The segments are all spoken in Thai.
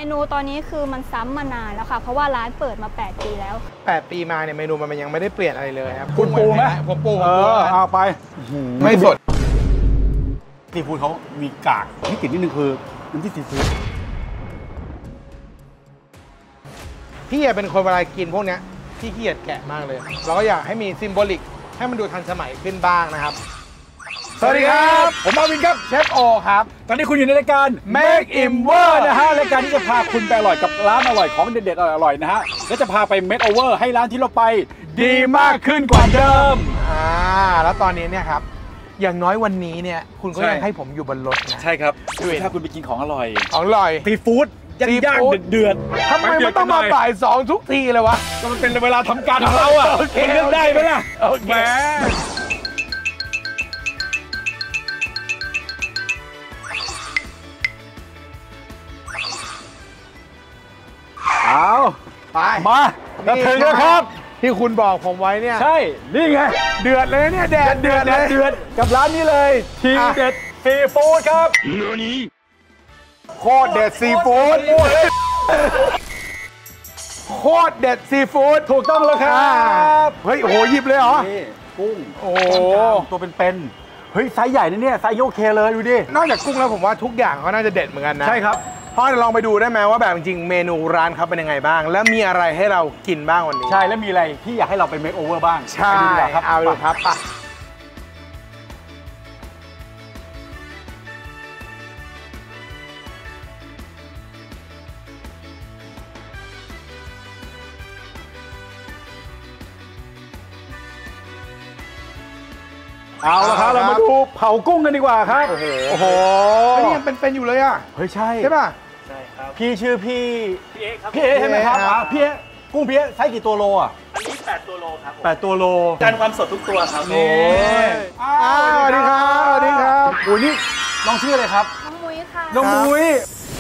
นูตอนนี้คือมันซ้ำมานานแล้วค่ะเพราะว่าร้านเปิดมา8 ปีแล้ว 8 ปีมาเนี่ยเมนูมันยังไม่ได้เปลี่ยนอะไรเลยครับคุณปูไหมผมปูเอาไปไม่สดซีฟู้ดเขามีกากที่ติดนิดนึงคือน้ำจิ้มซีฟู้ดพี่เป็นคนเวลากินพวกเนี้ยพี่เกียดแกะมากเลยเราก็อยากให้มีซิมโบลิกให้มันดูทันสมัยขึ้นบ้างนะครับสวัสดีครับผมมาวินครับเชฟโอครับตอนนี้คุณอยู่ในรายการ Make Im Over นะฮะรายการที่จะพาคุณไปอร่อยกับร้านอร่อยของเด็ดๆอร่อยๆนะฮะและจะพาไป Make Over ให้ร้านที่เราไปดีมากขึ้นกว่าเดิมแล้วตอนนี้เนี่ยครับอย่างน้อยวันนี้เนี่ยคุณก็ยังให้ผมอยู่บนรถนะใช่ครับถ้าคุณไปกินของอร่อยซีฟู้ดย่างเดือดทำไมมันต้องมาบ่าย2ทุกทีเลยวะก็มันเป็นเวลาทำการของเราอ่ะคุณเลือกได้ไหมล่ะแหมเอาไปมาถึงแล้วครับที่คุณบอกผมไว้เนี่ยใช่นี่ไงเดือดเลยเนี่ยแดดเดือดกับร้านนี้เลยทีเด็ดซีฟู้ดครับโคตรเด็ดซีฟู้ดโคตรเด็ดซีฟู้ดถูกต้องแล้วครับเฮ้ยโอ้โหหยิบเลยเหรอกุ้งโอ้ตัวเป็นเฮ้ยไซส์ใหญ่นะเนี่ยไซส์โอเคเลยดูดินอกจากกุ้งแล้วผมว่าทุกอย่างเขาน่าจะเด็ดเหมือนกันนะใช่ครับพ่อจะลองไปดูได้ไหมว่าแบบจริงเมนูร้านเขาเป็นยังไงบ้างแล้วมีอะไรให้เรากินบ้างวันนี้ใช่แล้วมีอะไรที่อยากให้เราไปเมคโอเวอร์บ้างใช่เอาเลยครับป่ะเอาละครับเรามาดูเผากุ้งกันดีกว่าครับโอ้โหนี่ยังเป็นอยู่เลยอ่ะเฮ้ยใช่ป่ะใช่ครับพี่ชื่อพี่เอ๊ครับพี่เอ๊ใช่ไหมครับพี่เอ๊กุ้งพี่เอ๊ไซส์กี่ตัวโลอ่ะอันนี้8 ตัวโลครับ 8 ตัวโลการความสดทุกตัวครับนี่สวัสดีครับสวัสดีครับโอ้ยนี่น้องชื่ออะไรครับน้องมุ้ยค่ะน้องมุ้ย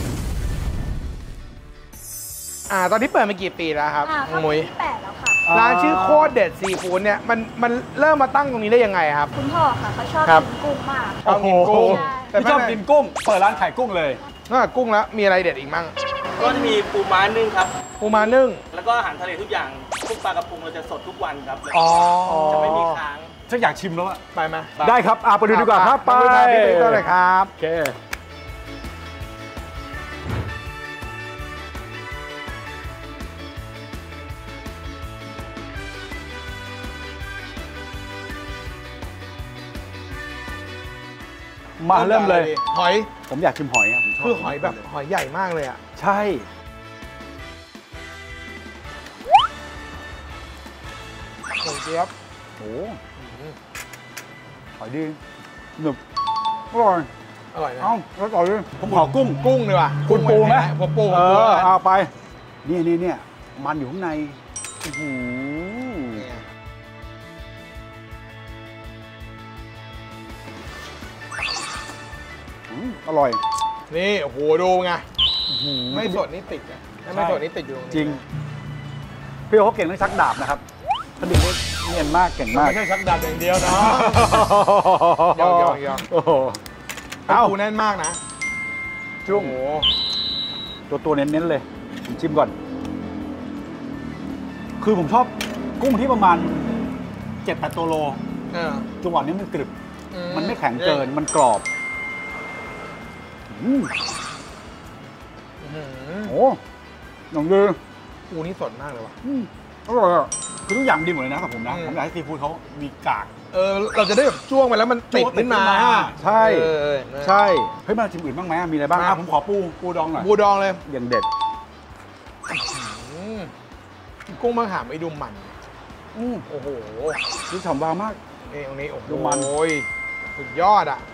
ตอนนี้เปิดมากี่ปีแล้วครับน้องมุ้ย8แล้วค่ะร้านชื่อโคตรเด็ดซีฟู้ดเนี่ยมันเริ่มมาตั้งตรงนี้ได้ยังไงครับคุณพ่อค่ะเขาชอบกินกุ้งมากชอบกินกุ้งแต่ชอบกินกุ้งเปิดร้านขายกุ้งเลยนอกจากกุ้งแล้วมีอะไรเด็ดอีกมั่งก็จะมีปูม้านึ่งครับปูม้านึ่งแล้วก็อาหารทะเลทุกอย่างกุ้งปลากระพงเราจะสดทุกวันครับจะไม่มีค้างฉันอยากชิมแล้วอะไปไหมได้ครับไปดูดีกว่าครับไปต้นเลยครับโอเคมาเริ่มเลยหอยผมอยากชิมหอยอ่ะคือหอยแบบหอยใหญ่มากเลยอ่ะใช่หอยเจี๊ยบโอ้หอยดีหนึบอร่อยนะเอ้าแล้วต่อเลยผมขอกุ้งเลยว่ะคุณปูไหมผมปูเอาไปนี่มันอยู่ข้างในอร่อยนี่โอ้โหดูไงไม่สดนี่ติดอ่ะไม่สดนี่ติดอยู่จริงพี่เขาเก่งเรื่องชักดาบนะครับเขาดึงเนียนมากเก่งมากไม่ใช่ชักดาบอย่างเดียวเนาะยอมโอ้โหปูแน่นมากนะจุ้งตัวเน้นเลยผมชิมก่อนคือผมชอบกุ้งที่ประมาณ 7-8 ตัวโลจังหวะนี้มันกรึบมันไม่แข็งเกินมันกรอบโอ้หนังดีปูนี่สดมากเลยว่ะอร่อยอ่ะคือทุกอย่างดีหมดเลยนะกับผมนะผมอยากให้ซีฟู้ดเขามีกากเราจะได้แบบจ้วงไปแล้วมันติดขึ้นมาใช่เฮ้ยมาชิมอื่นบ้างไหมมีอะไรบ้างผมขอปูดองหน่อยปูดองเลยอย่างเด็ดกุ้งมะขามไอ้ดูมันโอ้โหนี่ฉ่ำวาวมากตรงนี้โอ้โหดูมันสุดยอดอ่ะ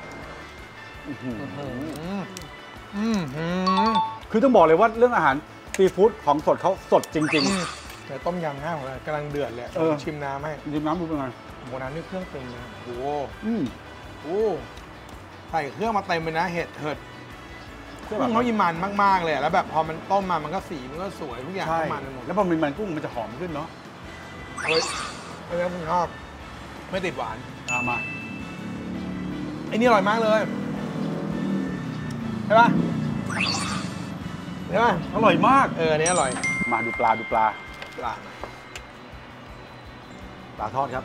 คือต้องบอกเลยว่าเรื่องอาหารซีฟู้ดของสดเขาสดจริงๆแต่ต้มยำง่ายของเรากำลังเดือดเลยชิมน้ำให้ชิมน้ำดูเป็นไงโบน้ำนี่เครื่องเต็มนะโอ้ใส่เครื่องมาเต็มเลยนะเห็ดกุ้งเขายิมันมากๆเลยแล้วแบบพอมันต้มมามันก็สีมันก็สวยทุกอย่างมันหมดแล้วพอมีมันกุ้งมันจะหอมขึ้นเนาะเฮ้ยแล้วผมชอบไม่ติดหวานมาไอ้นี่อร่อยมากเลยใช่ปะใช่ไหมอร่อยมากอันนี้อร่อยมาดูปลาดูปลาปลาปลาทอดครับ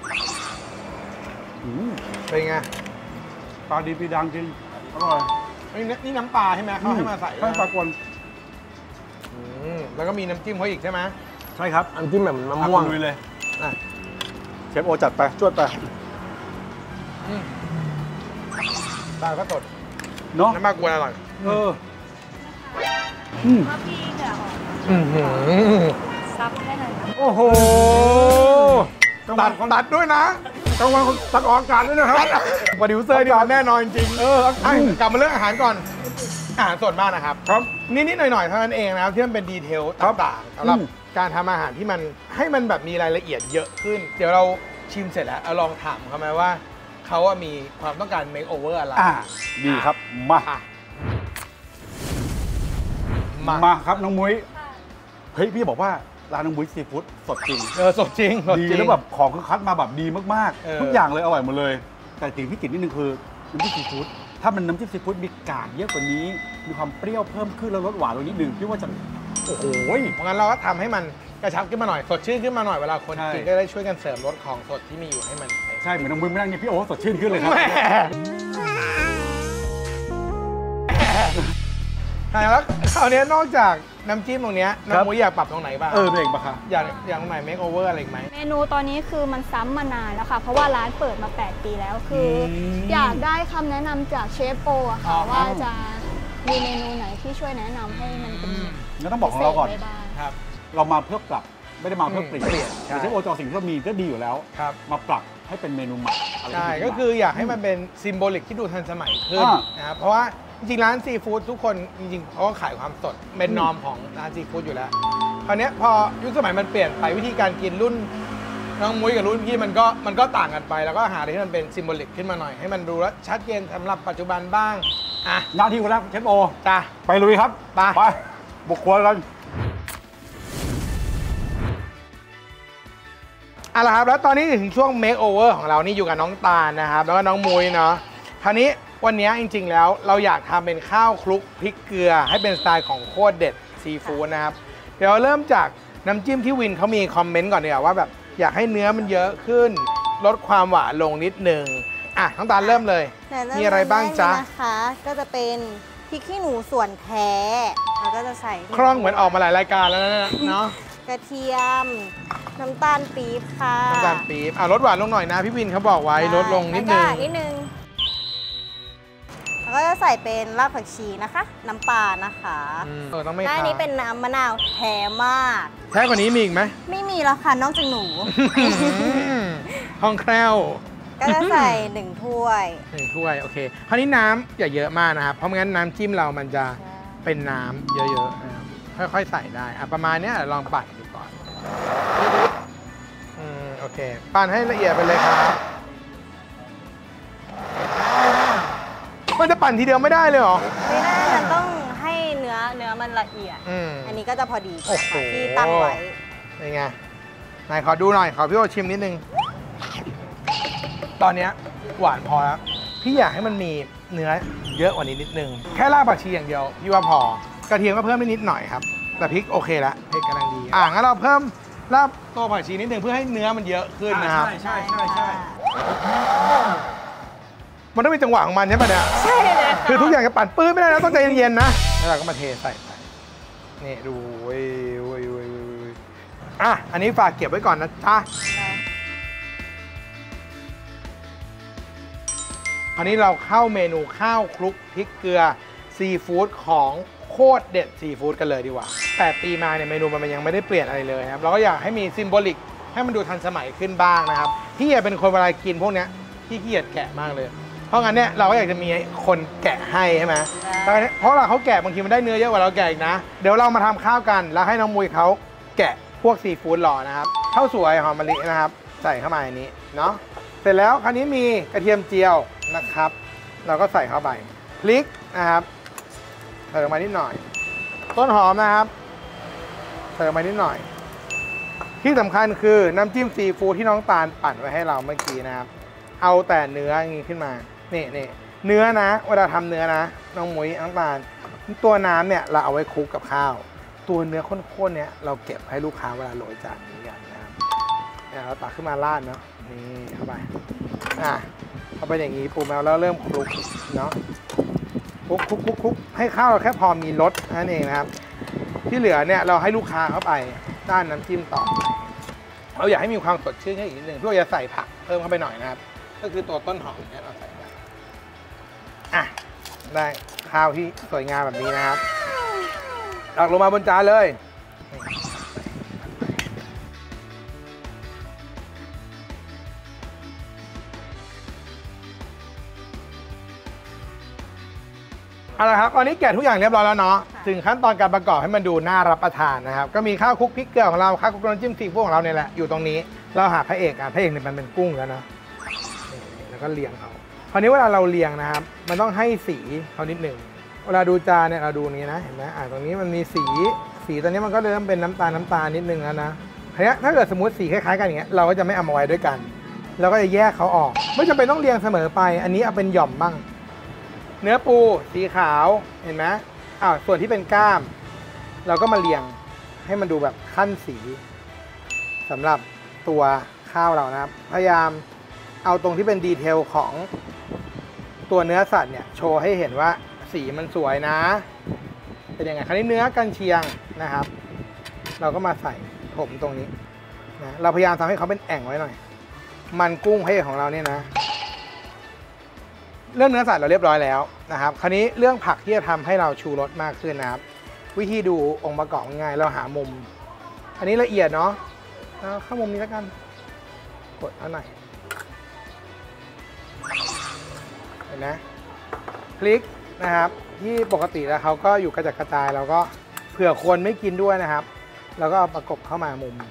เป็นไงปลาดีปีดังจริงอร่อยนี่น้ำปลาใช่ไหมเขาให้มาใส่ใช่ปลากวนแล้วก็มีน้ำจิ้มเขาอีกใช่ไหมใช่ครับน้ำจิ้มแบบมะม่วงลุยเลยอ่ะเชฟโอจัดไปจวดไปปลาก็สดเนาะน้ำปลากวนอร่อยถ้าพี่เหลือออกซับให้หน่อยค่ะโอ้โหตัดด้วยนะต้องวางตัดออกอากาศด้วยนะครับโปรดิวเซอร์นี่มันแน่นอนจริงกลับมาเรื่องอาหารก่อน อาหารสดมากนะครับครับนิดๆหน่อยๆเท่านั้นเองนะครับที่มันเป็นดีเทลต่างๆสำหรับการทำอาหารที่มันให้มันแบบมีรายละเอียดเยอะขึ้น เดี๋ยวเราชิมเสร็จแล้วเอาลองถามเขาไหมว่าเขาว่ามีความต้องการ make over อะไรดีครับ มา มาครับน้องมุ้ย เฮ้ยพี่บอกว่าร้านน้องมุ้ยซีฟู้ดสดจริงสดจริงสดดีจริงแล้วแบบของคือคัดมาแบบดีมากเออๆ ทุกอย่างเลยอร่อยหมดเลย แต่สิ่งที่ติดนิดนึงคือน้ำจิ้มซีฟู้ดถ้ามันน้ำจิ้มซีฟู้ดมีกากเยอะกว่านี้ มีความเปรี้ยวเพิ่มขึ้นแล้วรสหวานลงนิดนึงพี่ว่าจะโอ้โหเพราะงั้นเราก็ทำให้มันกระชับขึ้นมาหน่อยสดชื่นขึ้นมาหน่อยเวลาคนใช่กินก็ได้ช่วยกันเสริมรสของสดที่มีอยู่ให้มันใช่เหมือนน้องมุ้ยไม่นั่งเนี่ยพี่โอ้สดชื่นขึ้นเลยครับแม่แล้วคราวนี้นอกจากน้ำจิ้มตรงเนี้ยน้องมุ้ยอยากปรับตรงไหนบ้างเป็นเองปะคะอยากตรงไหน make over อะไรอีกไหมเมนูตอนนี้คือมันซ้ำมานานแล้วค่ะ เพราะว่าร้านเปิดมา 8 ปีแล้วคืออยากได้คำแนะนำจากเชฟโปอะค่ะว่าจะมีเมนูไหนที่ช่วยแนะนำให้มันเป็นงั้นต้องบอกของเราก่อนพิศษได้บ้างครับเรามาเพื่อปรับไม่ได้มาเพื่อเปลี่ยนเปลี่ยนใช่แต่เชฟโอจอสิ่งที่เรามีก็ดีอยู่แล้วครับมาปรับให้เป็นเมนูใหม่อะไรใช่ที่ดีก็คืออยากให้มันเป็นซิมโบลิกที่ดูทันสมัยขึ้นอ่านะครับเพราะว่าจริงๆร้านซีฟู้ดทุกคนจริงๆเขาก็ขายความสดเป็นนอมของร้านซีฟู้ดอยู่แล้วคราวเนี้ยพอยุคสมัยมันเปลี่ยนไปวิธีการกินรุ่นน้องมุ้ยกับรุ่นพี่มันก็ต่างกันไป แล้วก็หาอะไรที่มันเป็นซิมโบลิกขึ้นมาหน่อยให้มันดูแลวชัดเจนสำหรับปัจจุบันบ้างอ่ะหน้าที่คุณแล้วเชฟโอจ้ะไปลุยครับไปบุกครัวกันเอาละครับแล้วตอนนี้ถึงช่วง make over ของเรานี่อยู่กับน้องตาลนะครับแล้วก็น้องมุ้ยเนาะคราวนี้วันนี้จริงๆแล้วเราอยากทำเป็นข้าวคลุกพริกเกลือให้เป็นสไตล์ของโคตรเด็ดซีฟู้ดนะครับเดี๋ยวเริ่มจากน้ำจิ้มที่วินเขามีคอมเมนต์ก่อนดีกว่าว่าแบบอยากให้เนื้อมันเยอะขึ้นลดความหวานลงนิดนึงอ่ะน้องตาลเริ่มเลยมีอะไรบ้างจ๊ะนะคะก็จะเป็นพริกขี้หนูส่วนแท้แล้วก็จะใส่คล่องเหมือนออกมาหลายรายการแล้วนะเนาะกระเทียม น้ำตาลปี๊บค่ะน้ำตาลปี๊บลดหวานลงหน่อยนะพี่วินเขาบอกไว้ลดลงนิดนึงแล้วก็นิดนึงแล้วก็จะใส่เป็นรากผักชีนะคะ น้ำปลานะคะต้องไม่ด้านขาดนี้เป็นน้ำมะนาวแท้มากแท้กว่านี้มีอีกไหมไม่มีแล้วค่ะนอกจากหนูห้องแคล่วก็จะใส่1 ถ้วย 1 ถ้วยโอเคคราวนี้น้ำอย่าเยอะมากนะครับเพราะไม่งั้นน้ำจิ้มเรามันจะเป็นน้ำเยอะๆนะครับค่อยๆใส่ได้ประมาณนี้ลองปั่นดูก่อนโอเคปั่นให้ละเอียดไปเลยครับมันจะปั่นทีเดียวไม่ได้เลยเหรอไม่ได้มันต้องให้เนื้อมันละเอียด อันนี้ก็จะพอดีโอ้โหที่ตั้งไว้เป็นไงไหนขอดูหน่อยขอพี่โอชิมนิดนึงตอนนี้หวานพอแล้วพี่อยากให้มันมีเนื้อเยอะกว่านี้นิดนึงแค่รากผักชีอย่างเดียวพี่ว่าพอกระเทียมก็เพิ่มได้นิดหน่อยครับแต่พริกโอเคละพริกกำลังดีงั้นเราเพิ่มรากตัวผักชีนิดนึงเพื่อให้เนื้อมันเยอะขึ้นนะครับใช่มันต้องมีจังหวะของมันใช่ปะเนี่ยใช่เลยค่ะคือทุกอย่างจะปั่นปื้นไม่ได้นะต้องใจเย็นๆนะแล้วเราก็มาเทใส่ไปนี่ดูเว้ยอันนี้ฝากเก็บไว้ก่อนนะจ๊ะคราวนี้เราเข้าเมนูข้าวคลุกพริกเกลือซีฟู้ดของโคตรเด็ดซีฟู้ดกันเลยดีกว่า8 ปีมาเนี่ยเมนูมันยังไม่ได้เปลี่ยนอะไรเลยครับเราก็อยากให้มีซิมโบลิกให้มันดูทันสมัยขึ้นบ้างนะครับพี่เป็นคนเวลากินพวกเนี้ยพี่ขี้เกียจแกะมากเลยเพราะงั้นเนี่ยเราก็อยากจะมีคนแกะให้ใช่ไหมเพราะเราเขาแกะบางทีมันได้เนื้อเยอะกว่าเราแกะอีกนะเดี๋ยวเรามาทำข้าวกันแล้วให้น้องมุยเขาแกะพวกซีฟู้ดรอนะครับข้าวสวยหอมมะลินะครับใส่เข้ามาอันนี้เนาะเสร็จแล้วคราวนี้มีกระเทียมเจียวนะครับเราก็ใส่เข้าไปพริกนะครับใส่ลงมานิดหน่อยต้นหอมนะครับใส่ลงมานิดหน่อยที่สำคัญคือน้ำจิ้มซีฟู้ดที่น้องตาลปั่นไว้ให้เราเมื่อกี้นะครับเอาแต่เนื้ออย่างนี้ขึ้นมานี่เนื้อนะเวลาทำเนื้อนะน้องมุ้ยน้องตาลตัวน้ำเนี่ยเราเอาไว้คลุกกับข้าวตัวเนื้อข้นๆเนี่ยเราเก็บให้ลูกค้าเวลาโรยจานนี้กันนะครับเนี่ยเราตักขึ้นมาราดเนาะนี่เข้าไปเข้าไปอย่างนี้ปูมาแล้วเริ่มคลุกเนาะคลุกให้ข้าวเราแค่พอมีรสนั่นเองนะครับที่เหลือเนี่ยเราให้ลูกค้าเข้าไปด้านน้ำจิ้มต่อเราอยากให้มีความสดชื่นให้อีกนิดนึงเพื่อจะใส่ผักเพิ่มเข้าไปหน่อยนะครับก็คือตัวต้นหอมเนี่ยเราใส่ไปได้ข้าวที่สวยงามแบบนี้นะครับตักลงมาบนจานเลยเอาละครับตอนนี้แกะทุกอย่างเรียบร้อยแล้วเนาะถึงขั้นตอนการประกอบให้มันดูน่ารับประทานนะครับก็มีข้าวคลุกพริกเกลือของเราข้าวคลุกน้ำจิ้มซีฟู้ดของเราเนี่ยแหละอยู่ตรงนี้เราหาพระเอกพระเอกเนี่ยมันเป็นกุ้งแล้วนะแล้วก็เรียงเขาคราวนี้เวลาเราเรียงนะครับมันต้องให้สีเขานิดหนึ่งเวลาดูจานเนี่ยเราดูนี้นะเห็นไหมตรงนี้มันมีสีตอนนี้มันก็เริ่มเป็นน้ำตาลนิดนึงแล้วนะคราวนี้ถ้าเกิดสมมติสีคล้ายๆกันอย่างเงี้ยเราก็จะไม่เอามาไว้ด้วยกันเราก็จะแยกเขาออกไม่จำเป็นต้องเรียงเสมอไปอันนี้เอาเป็นหย่อมบ้างเนื้อปูสีขาวเห็นไหมส่วนที่เป็นกล้ามเราก็มาเรียงให้มันดูแบบขั้นสีสำหรับตัวข้าวเรานะครับพยายามเอาตรงที่เป็นดีเทลของตัวเนื้อสัตว์เนี่ยโชว์ให้เห็นว่าสีมันสวยนะเป็นยังไงคราวนี้เนื้อกันเชียงนะครับเราก็มาใส่ถมตรงนี้นะเราพยายามทำให้เขาเป็นแอ่งไว้หน่อยมันกุ้งให้ของเราเนี่ยนะเรื่องเนื้อสัตว์เราเรียบร้อยแล้วนะครับคราวนี้เรื่องผักที่จะทำให้เราชูรสมากขึ้นนะครับวิธีดูองค์ประกอบง่ายเราหามุมอันนี้ละเอียดเนาะเข้ามุมนี้แล้วกันกดเอาหน่อยเห็นไหมพริกนะครับที่ปกติแล้วเขาก็อยู่กระจัดกระจายเราก็เผื่อคนไม่กินด้วยนะครับเราก็เอาประกบเข้ามามุม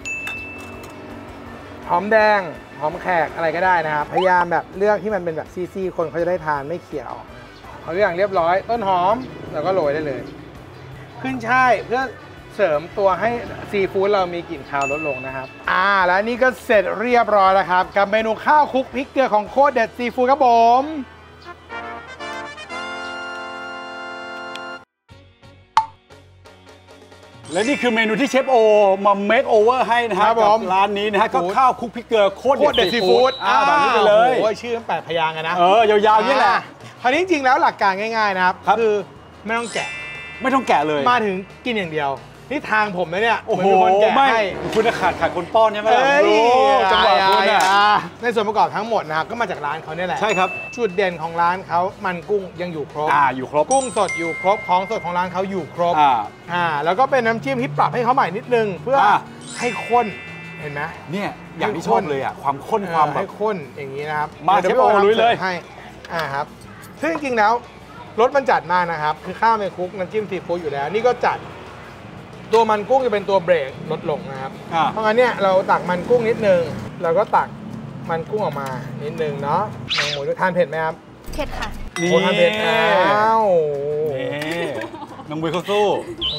หอมแดงหอมแขกอะไรก็ได้นะครับพยายามแบบเลือกที่มันเป็นแบบซี่ๆคนเขาจะได้ทานไม่เขียวเอาเรื่องเรียบร้อยต้นหอมแล้วก็โรยได้เลยขึ้นช่ายเพื่อเสริมตัวให้ซีฟู้ดเรามีกลิ่นคาวลดลงนะครับแล้วนี่ก็เสร็จเรียบร้อยแล้วครับกับเมนูข้าวคลุกพริกเกลือของโคตรเด็ดซีฟู้ดครับผมและนี่คือเมนูที่เชฟโอมาเมคโอเวอร์ให้นะฮะกับร้านนี้นะฮะก็ข้าวคลุกพริกเกลือโคตรเด็ดซีฟู้ดแบบนี้ไปเลยโอ้ยชื่อตั้ง8 พยางค์นะยาวๆนี่แหละคราวนี้จริงๆแล้วหลักการง่ายๆนะครับคือไม่ต้องแกะเลยมาถึงกินอย่างเดียวนี่ทางผมนะเนี่ยโอ้โหคนแกะให้คุณขาดคนป้อนใช่ไหมล่ะจังหวะคุณเนี่ยในส่วนประกอบทั้งหมดนะครับก็มาจากร้านเขาเนี่ยแหละใช่ครับจุดเด่นของร้านเขามันกุ้งยังอยู่ครบอยู่ครบกุ้งสดอยู่ครบของสดของร้านเขาอยู่ครบแล้วก็เป็นน้ำจิ้มที่ปรับให้เขาใหม่นิดนึงเพื่อให้ข้นเห็นไหมเนี่ยอย่างที่ชอบเลยความข้นความให้ข้นอย่างนี้นะครับมาเชฟโอลุยเลยให้ครับซึ่งจริงๆแล้วรสมันจัดมากนะครับคือข้าวเมคลุกน้ำจิ้มซีฟู้ดอยู่แล้วนี่ก็จัดตัวมันกุ้งจะเป็นตัวเบรกลดลงนะครับเพราะงั้นเนี่ยเราตักมันกุ้งนิดนึงเราก็ตักมันกุ้งออกมานิดนึงเนาะน้องหมูทานเผ็ดไหมครับเผ็ดค่ะนี่ทานเผ็ดน้องบุยเขาสู้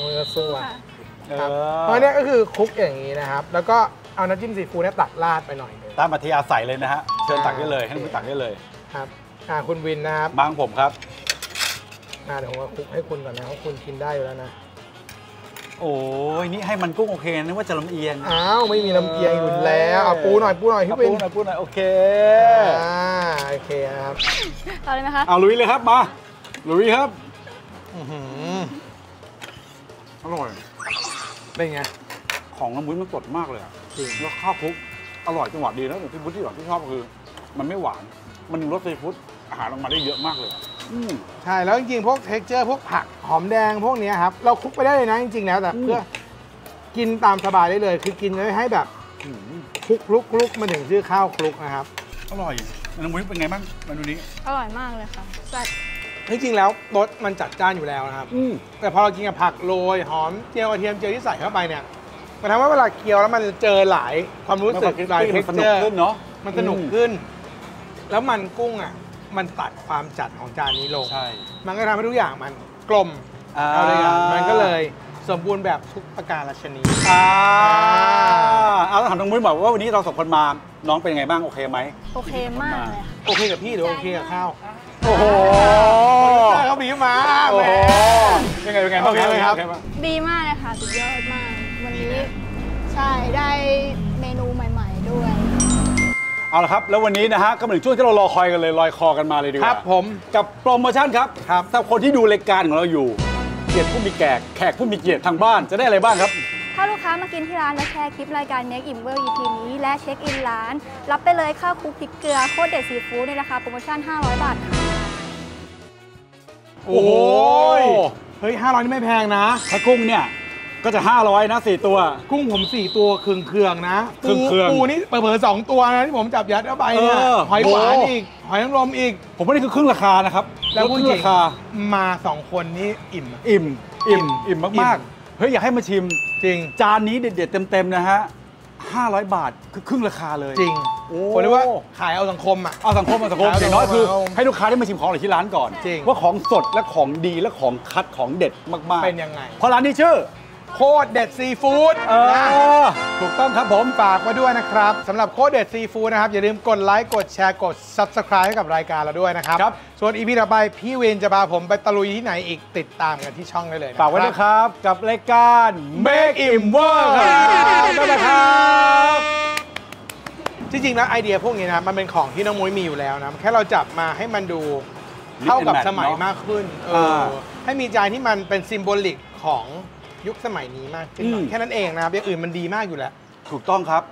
เพราะเนี่ยก็คือคลุกอย่างนี้นะครับแล้วก็เอาน้ำจิ้มซีฟู้ดเนี่ยตักราดไปหน่อยตามอัธยาศัยเลยนะฮะเชิญตักได้เลยให้คุณตักได้เลยครับคุณวินนะครับบางผมครับเดี๋ยวผมมาคลุกให้คุณก่อนนะเพราะคุณกินได้อยู่แล้วนะโอ้ยนี่ให้มันกุ้งโอเคนึกว่าจะลำเอียงไม่มีลำเอียงอยู่แล้วเอาปูหน่อยพี่วินปูหน่อยโอเคโอเคครับเอาเลยไหมคะเอาลุยเลยครับมาลุยครับอร่อยเป็นไงของน้ำมุ้ยมันสดมากเลยจริงแล้วข้าวคลุกอร่อยจังหวะดีนะที่พุทธที่ชอบคือมันไม่หวานมันรสซีฟู้ดอาหารออกมาได้เยอะมากเลยใช่แล้วจริงๆพวกเท็กเจอร์พวกผักหอมแดงพวกนี้ครับเราคลุกไปได้เลยนะจริงๆแล้วแต่เพื่อกินตามสบายได้เลยคือกินให้แบบคลุกมันถึงชื่อข้าวคลุกนะครับอร่อยน้ำมุ้ยเป็นไงบ้างเมนูนี้อร่อยมากเลยค่ะจัดจริงๆแล้วรสมันจัดจ้านอยู่แล้วนะครับแต่พอเรากินกับผักโรยหอมเจียวกระเทียมเจียวที่ใส่เข้าไปเนี่ยมันทำให้เวลาเคี้ยวแล้วมันเจอหลายความรู้สึกหลายเท็กเจอร์มันสนุกขึ้นแล้วมันกุ้งมันตัดความจัดของจานนี้ลงมันก็ทำให้ทุกอย่างมันกลมเอาเลยมันก็เลยสมบูรณ์แบบทุกประการราชนีเอาถามน้องมุ้ยบอกว่าวันนี้เราสองคนมาน้องเป็นยังไงบ้างโอเคไหมโอเคมากเลยโอเคกับพี่หรือโอเคกับข้าวโอโอ้โหเขาบีบมาโอ้แหมโหยังไงบ้างโอเคเลยครับดีมากเลยค่ะสุดยอดมาก วันนี้ใช่ได้เมนูใหม่ๆด้วยเอาละครับแล้ววันนี้นะฮะก็มาถึงช่วงที่เรารอคอยกันเลยลอยคอกันมาเลยดีกคว่ารับผมกับโปรโมชั่นครับสำหรับคนที่ดูรายการของเราอยู่เกียรติผู้มีแขกผู้มีเกียรติทางบ้านจะได้อะไรบ้างครับถ้าลูกค้ามากินที่ร้านและแชร์คลิปรายการ Make Im World EP นี้และเช็คอินร้าน รับไปเลยข้าวคลุกพริกเกลือโคตรเด็ดซีฟู้ดในราคาโปรโมชั่น 500 บาทค่ะโอ้โหเฮ้ย500นี่ไม่แพงนะถ้ากุ้งเนี่ยก็จะ500นะ4ตัวกุ้งผม4ตัวเครื่องๆนะเครื่องปูนี่เผลอๆ2ตัวนะที่ผมจับยัดเข้าไปเนี่ย หอยหวานอีก หอยนางรมอีกผมว่านี่คือครึ่งราคานะครับแล้วคผู้รึ่หงญิงราคามา2คนนี้อิ่มอิ่มมากๆเฮ้ยอยากให้มาชิมจริงจานนี้เด็ดๆเต็มๆนะฮะ500 บาทคือครึ่งราคาเลยจริงโอ้ผมเรียกว่าขายเอาสังคมอ่ะเอาสังคมอย่างน้อยคือให้ลูกค้าได้มาชิมของอร่อยที่ร้านก่อนจริงว่าของสดและของดีและของคัดของเด็ดมากๆเป็นยังไงเพราะร้านนี้ชื่อโคตรเด็ดซีฟู้ดถูกต้องครับผมฝากไว้ด้วยนะครับสำหรับโคตรเด็ดซีฟู้ดนะครับ อย่าลืมกดไลค์ กดแชร์ กด Subscribe ให้กับรายการเราด้วยนะครับครับส่วน EP ต่อไป พี่วินจะพาผมไปตะลุยที่ไหนอีกติดตามกันที่ช่องได้เลยนะฝากไว้นะครับ กับรายการ Make Im World ครับได้ไหมครับจริงๆแล้วไอเดียพวกนี้นะมันเป็นของที่น้องมุ้ยมีอยู่แล้วนะแค่เราจับมาให้มันดูเข้ากับสมัยมากขึ้นให้มีจานที่มันเป็นซิมโบลิกของยุคสมัยนี้มากขึ้นหน่อยแค่นั้นเองนะครับอย่างอื่นมันดีมากอยู่แล้วถูกต้องครับ